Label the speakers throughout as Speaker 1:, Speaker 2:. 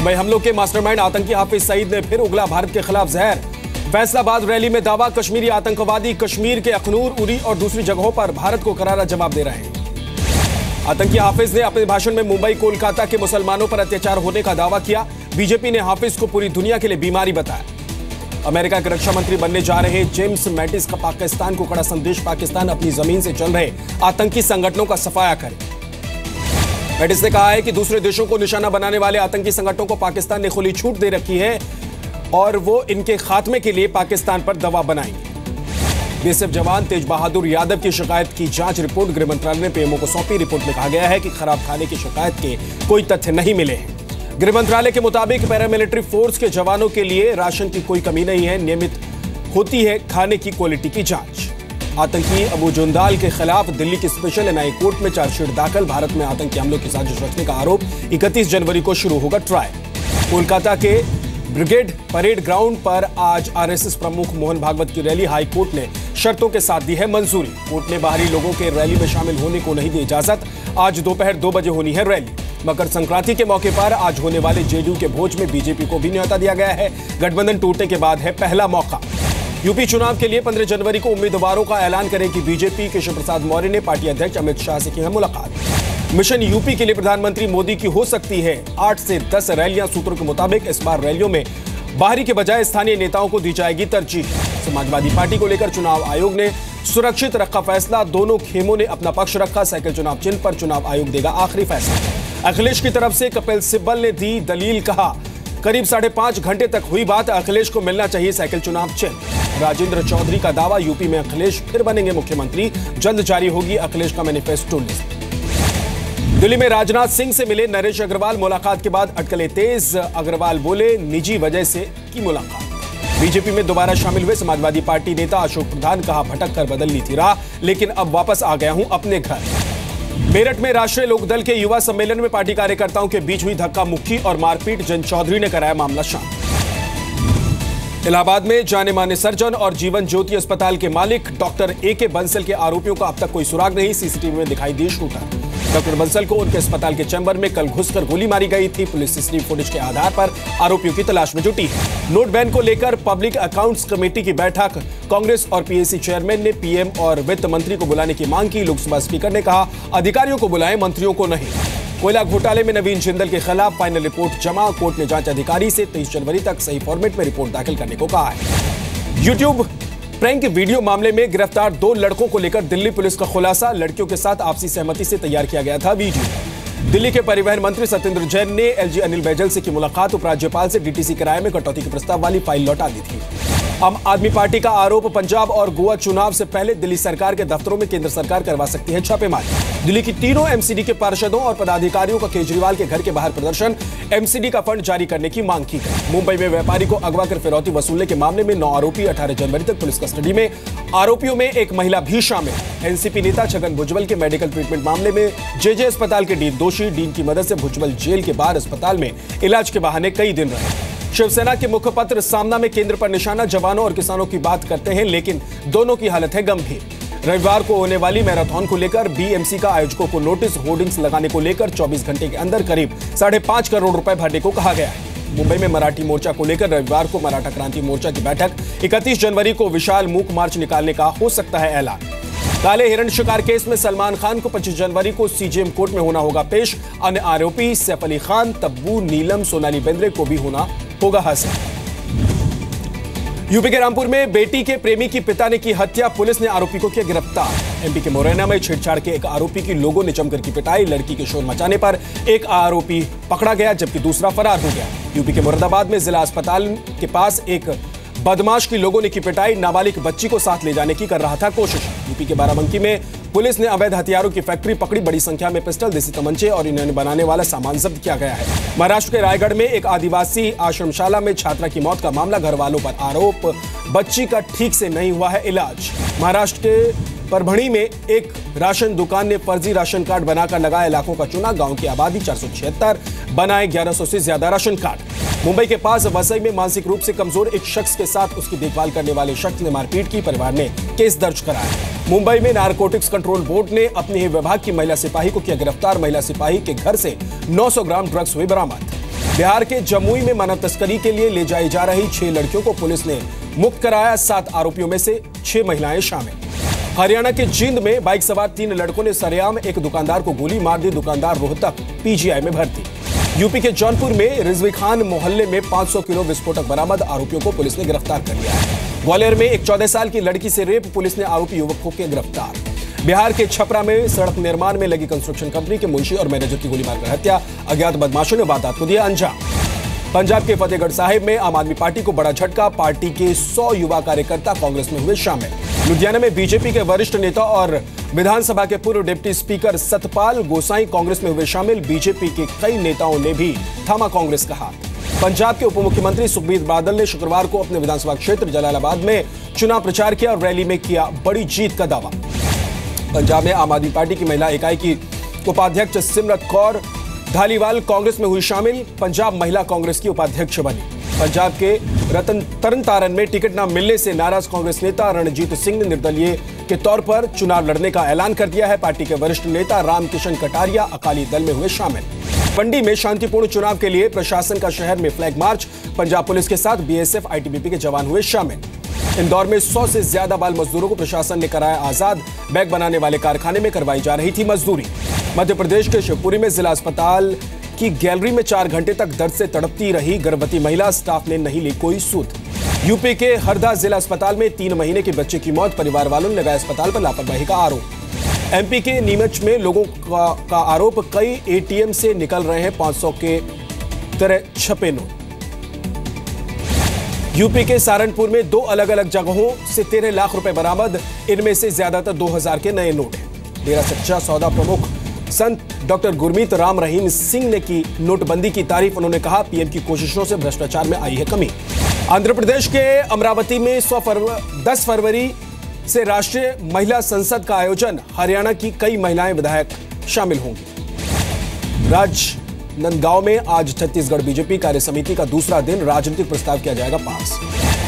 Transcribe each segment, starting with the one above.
Speaker 1: मुंबई हमलों के मास्टरमाइंड आतंकी हाफिज सईद ने फिर उगला भारत के खिलाफ जहर। फैसलाबाद रैली में दावा, कश्मीरी आतंकवादी कश्मीर के अखनूर, उरी और दूसरी जगहों पर भारत को करारा जवाब दे रहे हैं। आतंकी हाफिज ने अपने भाषण में मुंबई कोलकाता के मुसलमानों पर अत्याचार होने का दावा किया। बीजेपी ने हाफिज को पूरी दुनिया के लिए बीमारी बताया। अमेरिका के रक्षा मंत्री बनने जा रहे जेम्स मैटिस का पाकिस्तान को कड़ा संदेश, पाकिस्तान अपनी जमीन से चल रहे आतंकी संगठनों का सफाया करे। मैटिस ने कहा है कि दूसरे देशों को निशाना बनाने वाले आतंकी संगठनों को पाकिस्तान ने खुली छूट दे रखी है और वो इनके खात्मे के लिए पाकिस्तान पर दबाव बनाएंगे। बीएसएफ जवान तेज बहादुर यादव की शिकायत की जांच रिपोर्ट गृह मंत्रालय ने पीएमओ को सौंपी। रिपोर्ट में कहा गया है कि खराब खाने की शिकायत के कोई तथ्य नहीं मिले हैं। गृह मंत्रालय के मुताबिक पैरामिलिट्री फोर्स के जवानों के लिए राशन की कोई कमी नहीं है। नियमित होती है खाने की क्वालिटी की जांच। आतंकी अबू जुंदाल के खिलाफ दिल्ली की स्पेशल एनआईए कोर्ट में चार्जशीट दाखिल। भारत में आतंकी हमलों की साजिश रचने का आरोप। 31 जनवरी को शुरू होगा ट्रायल। कोलकाता के ब्रिगेड परेड ग्राउंड पर आज आरएसएस प्रमुख मोहन भागवत की रैली। हाई कोर्ट ने शर्तों के साथ दी है मंजूरी। कोर्ट ने बाहरी लोगों के रैली में शामिल होने को नहीं दी इजाजत। आज दोपहर 2 बजे होनी है रैली। मकर संक्रांति के मौके पर आज होने वाले जेडीयू के भोज में बीजेपी को भी न्योता दिया गया है। गठबंधन टूटने के बाद है पहला मौका। यूपी चुनाव के लिए 15 जनवरी को उम्मीदवारों का ऐलान करेगी बीजेपी। केशव प्रसाद मौर्य ने पार्टी अध्यक्ष अमित शाह से की है मुलाकात। मिशन यूपी के लिए प्रधानमंत्री मोदी की हो सकती है 8 से 10 रैलियां। सूत्रों के मुताबिक इस बार रैलियों में बाहरी के बजाय स्थानीय नेताओं को दी जाएगी तरजीह। समाजवादी पार्टी को लेकर चुनाव आयोग ने सुरक्षित रखा फैसला। दोनों खेमों ने अपना पक्ष रखा। साइकिल चुनाव चिन्ह पर चुनाव आयोग देगा आखिरी फैसला। अखिलेश की तरफ से कपिल सिब्बल ने दी दलील। कहा, करीब 5.5 घंटे तक हुई बात, अखिलेश को मिलना चाहिए साइकिल चुनाव चिन्ह। राजेंद्र चौधरी का दावा, यूपी में अखिलेश फिर बनेंगे मुख्यमंत्री। जल्द जारी होगी अखिलेश का मैनिफेस्टो लिस्ट। दिल्ली में राजनाथ सिंह से मिले नरेश अग्रवाल। मुलाकात के बाद अटकलें तेज। अग्रवाल बोले, निजी वजह से की मुलाकात। बीजेपी में दोबारा शामिल हुए समाजवादी पार्टी नेता अशोक प्रधान। कहा, भटक कर बदल ली थी राह, लेकिन अब वापस आ गया हूं अपने घर। मेरठ में राष्ट्रीय लोकदल के युवा सम्मेलन में पार्टी कार्यकर्ताओं के बीच हुई धक्का मुक्की और मारपीट। जन चौधरी ने कराया मामला शांत। इलाहाबाद में जाने माने सर्जन और जीवन ज्योति अस्पताल के मालिक डॉक्टर ए.के. बंसल के आरोपियों का अब तक कोई सुराग नहीं। सीसीटीवी में दिखाई दी शूटर। डॉक्टर बंसल को उनके अस्पताल के चैम्बर में कल घुसकर गोली मारी गई थी। पुलिस सीसीटीवी फुटेज के आधार पर आरोपियों की तलाश में जुटी है। नोट बैन को लेकर पब्लिक अकाउंट्स कमेटी की बैठक। कांग्रेस और पीएसी चेयरमैन ने पीएम और वित्त मंत्री को बुलाने की मांग की। लोकसभा स्पीकर ने कहा, अधिकारियों को बुलाएं, मंत्रियों को नहीं। कोयला घोटाले में नवीन जिंदल के खिलाफ फाइनल रिपोर्ट जमा। कोर्ट ने जांच अधिकारी से 23 जनवरी तक सही फॉर्मेट में रिपोर्ट दाखिल करने को कहा है। यूट्यूब प्रैंक वीडियो मामले में गिरफ्तार 2 लड़कों को लेकर दिल्ली पुलिस का खुलासा। लड़कियों के साथ आपसी सहमति से तैयार किया गया था वीडियो। दिल्ली के परिवहन मंत्री सत्येंद्र जैन ने एलजी अनिल बैजल से की मुलाकात। उपराज्यपाल से डीटीसी किराए में कटौती के प्रस्ताव वाली फाइल लौटा दी थी। आम आदमी पार्टी का आरोप, पंजाब और गोवा चुनाव से पहले दिल्ली सरकार के दफ्तरों में केंद्र सरकार करवा सकती है छापेमारी। दिल्ली की तीनों एमसीडी के पार्षदों और पदाधिकारियों का केजरीवाल के घर के बाहर प्रदर्शन। एमसीडी का फंड जारी करने की मांग की गई। मुंबई में व्यापारी को अगवा कर फिरौती वसूलने के मामले में 9 आरोपी 18 जनवरी तक पुलिस कस्टडी में। आरोपियों में एक महिला भी शामिल। एनसीपी नेता छगन भुजबल के मेडिकल ट्रीटमेंट मामले में जेजे अस्पताल के डीन दोषी। डीन की मदद से भुजबल जेल के बाहर अस्पताल में इलाज के बहाने कई दिन रहे। शिवसेना के मुखपत्र सामना में केंद्र पर निशाना। जवानों और किसानों की बात करते हैं, लेकिन दोनों की हालत है गंभीर। रविवार को होने वाली मैराथन को लेकर बीएमसी का आयोजकों को नोटिस। होर्डिंग्स लगाने को लेकर 24 घंटे के अंदर करीब 5.5 करोड़ रुपए भरने को कहा गया है। मुंबई में मराठी मोर्चा को लेकर रविवार को मराठा क्रांति मोर्चा की बैठक। 31 जनवरी को विशाल मूक मार्च निकालने का हो सकता है ऐलान। काले हिरण शिकार केस में सलमान खान को 25 जनवरी को सीजेएम कोर्ट में होना होगा पेश। अन्य आरोपी सैफ अली खान, तब्बू, नीलम, सोनाली बेंद्रे को भी होगा हासिल। यूपी के रामपुर में बेटी के प्रेमी की पिता ने की हत्या। पुलिस ने आरोपी को किया गिरफ्तार। एमपी के मुरैना में छेड़छाड़ के एक आरोपी की लोगों ने जमकर की पिटाई। लड़की के शोर मचाने पर एक आरोपी पकड़ा गया, जबकि दूसरा फरार हो गया। यूपी के मुरादाबाद में जिला अस्पताल के पास एक बदमाश की लोगों ने की पिटाई। नाबालिग बच्ची को साथ ले जाने की कर रहा था कोशिश। यूपी के बाराबंकी में पुलिस ने अवैध हथियारों की फैक्ट्री पकड़ी। बड़ी संख्या में पिस्टल, देसी तमंचे और इन्हें बनाने वाला सामान जब्त किया गया है। महाराष्ट्र के रायगढ़ में एक आदिवासी आश्रमशाला में छात्रा की मौत का मामला। घर वालों पर आरोप, बच्ची का ठीक से नहीं हुआ है इलाज। महाराष्ट्र के परभणी में एक राशन दुकान ने फर्जी राशन कार्ड बनाकर लगाया लाखों का चूना। गांव की आबादी 476, बनाए 1100 से ज्यादा राशन कार्ड। मुंबई के पास वसई में मानसिक रूप से कमजोर एक शख्स के साथ उसकी देखभाल करने वाले शख्स ने मारपीट की। परिवार ने केस दर्ज कराया। मुंबई में नारकोटिक्स कंट्रोल बोर्ड ने अपने ही विभाग की महिला सिपाही को किया गिरफ्तार। महिला सिपाही के घर से 900 ग्राम ड्रग्स हुए बरामद। बिहार के जमुई में मानव तस्करी के लिए ले जाई जा रही 6 लड़कियों को पुलिस ने मुक्त कराया। 7 आरोपियों में से 6 महिलाएं शामिल। हरियाणा के जींद में बाइक सवार 3 लड़कों ने सरेआम एक दुकानदार को गोली मार दी। दुकानदार रोहतक पीजीआई में भर्ती। यूपी के जौनपुर में रिजवी खान मोहल्ले में 500 किलो विस्फोटक बरामद। आरोपियों को पुलिस ने गिरफ्तार कर लिया है। ग्वालियर में एक 14 साल की लड़की से रेप, पुलिस ने आरोपी युवक को किया गिरफ्तार। बिहार के छपरा में सड़क निर्माण में लगी कंस्ट्रक्शन कंपनी के मुंशी और मैनेजर की गोली मारकर हत्या। अज्ञात बदमाशों ने वारदात को दिया अंजाम। पंजाब के फतेहगढ़ साहिब में आम आदमी पार्टी को बड़ा झटका। पार्टी के 100 युवा कार्यकर्ता कांग्रेस में हुए शामिल। लुधियाना में बीजेपी के वरिष्ठ नेता और विधानसभा के पूर्व डिप्टी स्पीकर सतपाल गोसाई कांग्रेस में हुए शामिल। बीजेपी के कई नेताओं ने भी थामा कांग्रेस का हाथ। पंजाब के उप मुख्यमंत्री सुखबीर बादल ने शुक्रवार को अपने विधानसभा क्षेत्र जलालाबाद में चुनाव प्रचार किया और रैली में किया बड़ी जीत का दावा। पंजाब में आम आदमी पार्टी की महिला इकाई की उपाध्यक्ष सिमरत कौर धालीवाल कांग्रेस में हुई शामिल। पंजाब महिला कांग्रेस की उपाध्यक्ष बनी। पंजाब के तरनतारन में टिकट न मिलने से नाराज कांग्रेस नेता रणजीत सिंह ने निर्दलीय के तौर पर चुनाव लड़ने का ऐलान कर दिया है। पार्टी के वरिष्ठ नेता रामकिशन कटारिया अकाली दल में हुए शामिल। मंडी में शांतिपूर्ण चुनाव के लिए प्रशासन का शहर में फ्लैग मार्च। पंजाब पुलिस के साथ बीएसएफ आईटीबीपी के जवान हुए शामिल। इंदौर में 100 से ज्यादा बाल मजदूरों को प्रशासन ने कराया आजाद। बैग बनाने वाले कारखाने में करवाई जा रही थी मजदूरी। मध्य प्रदेश के शिवपुरी में जिला अस्पताल की गैलरी में 4 घंटे तक दर्द से तड़पती रही गर्भवती महिला, स्टाफ ने नहीं ली कोई सूद। यूपी के हरदा जिला अस्पताल में 3 महीने के बच्चे की मौत, परिवार वालों ने लगाया अस्पताल पर लापरवाही का आरोप। एमपी के नीमच में लोगों का आरोप, कई एटीएम से निकल रहे हैं 500 के तरह छपे नोट। यूपी के सहारनपुर में 2 अलग अलग जगहों से 13 लाख रुपए बरामद, इनमें से ज्यादातर 2000 के नए नोट हैं। डेरा सच्चा सौदा प्रमुख संत डॉक्टर गुरमीत राम रहीम सिंह ने की नोटबंदी की तारीफ। उन्होंने कहा, पीएम की कोशिशों से भ्रष्टाचार में आई है कमी। आंध्र प्रदेश के अमरावती में 10 फरवरी से राष्ट्रीय महिला संसद का आयोजन। हरियाणा की कई महिलाएं विधायक शामिल होंगी। राजनांदगांव में आज छत्तीसगढ़ बीजेपी कार्य समिति का दूसरा दिन, राजनीतिक प्रस्ताव किया जाएगा पास।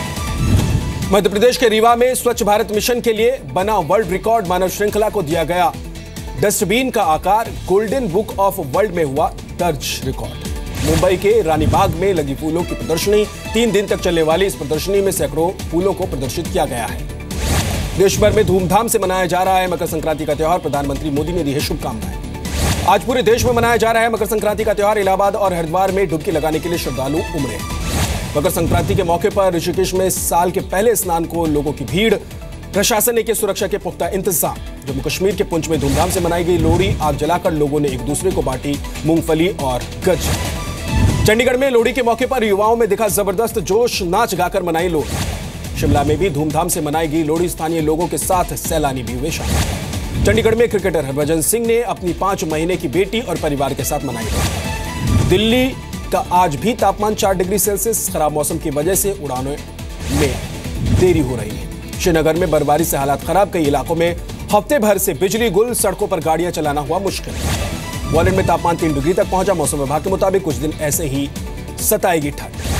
Speaker 1: मध्य प्रदेश के रीवा में स्वच्छ भारत मिशन के लिए बना वर्ल्ड रिकॉर्ड। मानव श्रृंखला को दिया गया डस्टबिन का आकार, गोल्डन बुक ऑफ वर्ल्ड में हुआ दर्ज रिकॉर्ड। मुंबई के रानीबाग में लगी फूलों की प्रदर्शनी। 3 दिन तक चलने वाली इस प्रदर्शनी में सैकड़ों फूलों को प्रदर्शित किया गया है। देश भर में धूमधाम से मनाया जा रहा है मकर संक्रांति का त्यौहार। प्रधानमंत्री मोदी ने दी है शुभकामनाएं। आज पूरे देश में मनाया जा रहा है मकर संक्रांति का त्यौहार। इलाहाबाद और हरिद्वार में डुबकी लगाने के लिए श्रद्धालु उमड़े। मकर संक्रांति के मौके पर ऋषिकेश में साल के पहले स्नान को लोगों की भीड़। प्रशासन ने किए सुरक्षा के पुख्ता इंतजाम। जम्मू कश्मीर के पुंछ में धूमधाम से मनाई गई लोहड़ी। आग जलाकर लोगों ने एक दूसरे को बांटी मूंगफली और गज्जर। चंडीगढ़ में लोहड़ी के मौके पर युवाओं में दिखा जबरदस्त जोश, नाच गाकर मनाई लोहड़ी। शिमला में भी धूमधाम से मनाई गई लोहड़ी। स्थानीय लोगों के साथ सैलानी भी हुए शामिल। चंडीगढ़ में क्रिकेटर हरभजन सिंह ने अपनी 5 महीने की बेटी और परिवार के साथ मनाई लोहड़ी। दिल्ली का आज भी तापमान 4 डिग्री सेल्सियस। खराब मौसम की वजह से उड़ानों में देरी हो रही है। श्रीनगर में बर्फबारी से हालात खराब, कई इलाकों में हफ्ते भर से बिजली गुल, सड़कों पर गाड़ियां चलाना हुआ मुश्किल। ग्वालियर में तापमान 3 डिग्री तक पहुंचा। मौसम विभाग के मुताबिक कुछ दिन ऐसे ही सताएगी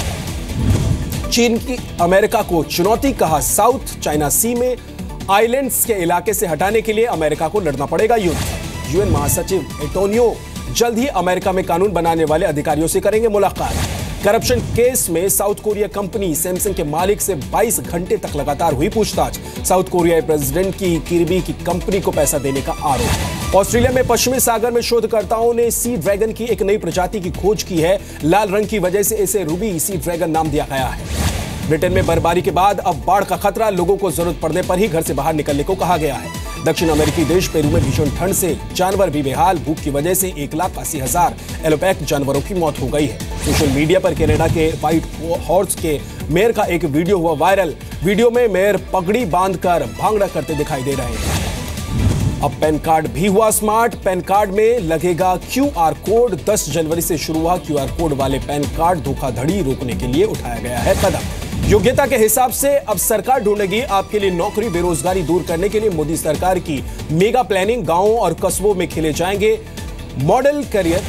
Speaker 1: ठंड। चीन की अमेरिका को चुनौती, कहा साउथ चाइना सी में आइलैंड्स के इलाके से हटाने के लिए अमेरिका को लड़ना पड़ेगा युद्ध। यूएन महासचिव एंटोनियो जल्द ही अमेरिका में कानून बनाने वाले अधिकारियों से करेंगे मुलाकात। करप्शन केस में साउथ कोरिया कंपनी सैमसंग के मालिक से 22 घंटे तक लगातार हुई पूछताछ। साउथ कोरियाई प्रेसिडेंट की किर्बी की कंपनी को पैसा देने का आरोप। ऑस्ट्रेलिया में पश्चिमी सागर में शोधकर्ताओं ने सी ड्रैगन की एक नई प्रजाति की खोज की है। लाल रंग की वजह से इसे रूबी सी ड्रैगन नाम दिया गया है। ब्रिटेन में बर्फबारी के बाद अब बाढ़ का खतरा, लोगों को जरूरत पड़ने पर ही घर से बाहर निकलने को कहा गया है। दक्षिण अमेरिकी देश पेरू में भीषण ठंड से जानवर भी बेहाल। भूख की वजह से 1,80,000 एलोपैक जानवरों की मौत हो गई है। सोशल मीडिया पर कनाडा के व्हाइट हॉर्स के मेयर का एक वीडियो हुआ वायरल। वीडियो में मेयर पगड़ी बांधकर भांगड़ा करते दिखाई दे रहे हैं। अब पैन कार्ड भी हुआ स्मार्ट। पैन कार्ड में लगेगा क्यूआर कोड। 10 जनवरी से शुरू हुआ क्यूआर कोड वाले पैन कार्ड धोखाधड़ी रोकने के लिए उठाया गया है कदम। योग्यता के हिसाब से अब सरकार ढूंढेगी आपके लिए नौकरी। बेरोजगारी दूर करने के लिए मोदी सरकार की मेगा प्लानिंग। गांवों और कस्बों में खेले जाएंगे model career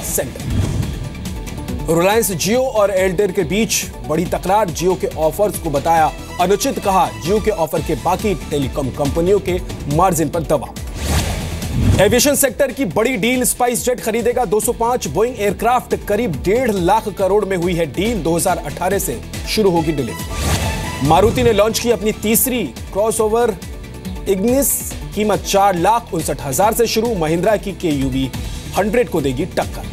Speaker 1: centre. Reliance Jio और एयरटेल के बीच बड़ी तकरार। जियो के ऑफर्स को बताया अनुचित, कहा जियो के ऑफर के बाकी टेलीकॉम कंपनियों के मार्जिन पर दबाव। एविएशन सेक्टर की बड़ी डील, स्पाइस जेट खरीदेगा 205 बोइंग एयरक्राफ्ट, करीब 1.5 लाख करोड़ में हुई है डील। 2018 से शुरू होगी डिलीवरी। मारुति ने लॉन्च की अपनी तीसरी क्रॉसओवर इग्निस, कीमत 4,59,000 से शुरू। महिंद्रा की KUV 100 को देगी टक्कर।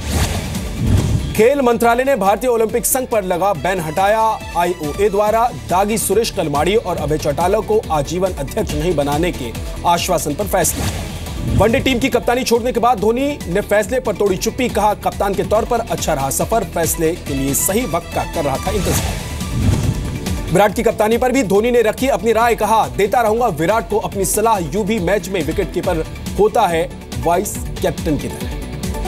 Speaker 1: खेल मंत्रालय ने भारतीय ओलंपिक संघ पर लगा बैन हटाया। IOA द्वारा दागी सुरेश कलमाड़ी और अभय चौटाला को आजीवन अध्यक्ष नहीं बनाने के आश्वासन पर फैसला। वनडे टीम की कप्तानी छोड़ने के बाद धोनी ने फैसले पर तोड़ी चुप्पी, कहा कप्तान के तौर पर अच्छा रहा सफर, फैसले के लिए सही वक्त का कर रहा था इंतजार। विराट की कप्तानी पर भी धोनी ने रखी अपनी राय, कहा देता रहूंगा विराट को अपनी सलाह, यूं भी मैच में विकेट कीपर होता है वाइस कैप्टन की तरह।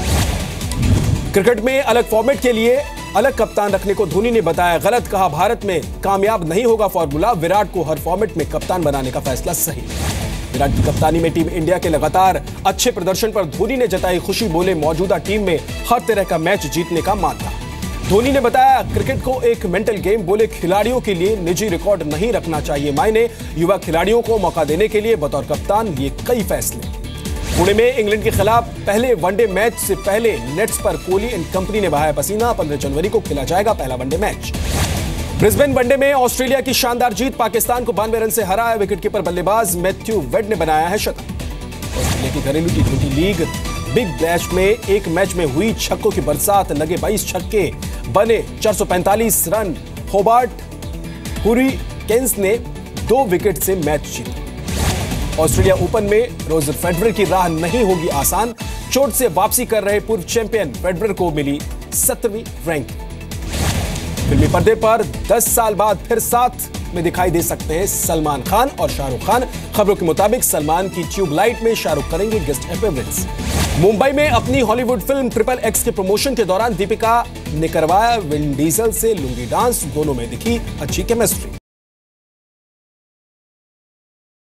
Speaker 1: क्रिकेट में अलग फॉर्मेट के लिए अलग कप्तान रखने को धोनी ने बताया गलत, कहा भारत में कामयाब नहीं होगा फॉर्मूला, विराट को हर फॉर्मेट में कप्तान बनाने का फैसला सही। विराट की कप्तानी में टीम इंडिया के लगातार अच्छे प्रदर्शन पर धोनी ने जताई खुशी, बोले मौजूदा टीम में हर तरह का मैच जीतने का मानता। धोनी ने बताया क्रिकेट को एक मेंटल गेम, बोले खिलाड़ियों के लिए निजी रिकॉर्ड नहीं रखना चाहिए मायने, युवा खिलाड़ियों को मौका देने के लिए बतौर कप्तान लिए कई फैसले। पुणे में इंग्लैंड के खिलाफ पहले वनडे मैच से पहले नेट्स पर कोहली एंड कंपनी ने बहाया पसीना। 15 जनवरी को खेला जाएगा पहला वनडे मैच। ब्रिस्बेन वनडे में ऑस्ट्रेलिया की शानदार जीत, पाकिस्तान को 92 रन से हराया। विकेटकीपर बल्लेबाज मैथ्यू वेड ने बनाया है शतक। ऑस्ट्रेलिया की घरेलू T20 लीग बिग बैश में एक मैच में हुई छक्कों की बरसात, लगे 22 छक्के, बने 445 रन। होबार्ट हुरिकेन्स ने 2 विकेट से मैच जीता। ऑस्ट्रेलिया ओपन में रोजर फेडरर की राह नहीं होगी आसान, चोट से वापसी कर रहे पूर्व चैंपियन फेडरर को मिली 17वीं रैंक। फिल्मी पर्दे पर 10 साल बाद फिर साथ में दिखाई दे सकते हैं सलमान खान और शाहरुख खान। खबरों के मुताबिक सलमान की ट्यूबलाइट में शाहरुख करेंगे गेस्ट अपीयरेंस। मुंबई में अपनी हॉलीवुड फिल्म XXX के प्रमोशन के दौरान दीपिका ने करवाया विन डीजल से लुंगी डांस, दोनों में दिखी अच्छी केमिस्ट्री।